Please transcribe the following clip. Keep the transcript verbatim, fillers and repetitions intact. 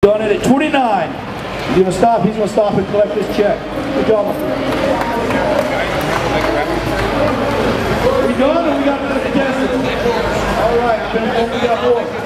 Done it at twenty-nine. He's going to stop. He's going to stop and collect this check. Good job. We done or we got another contestant? All right. We got more.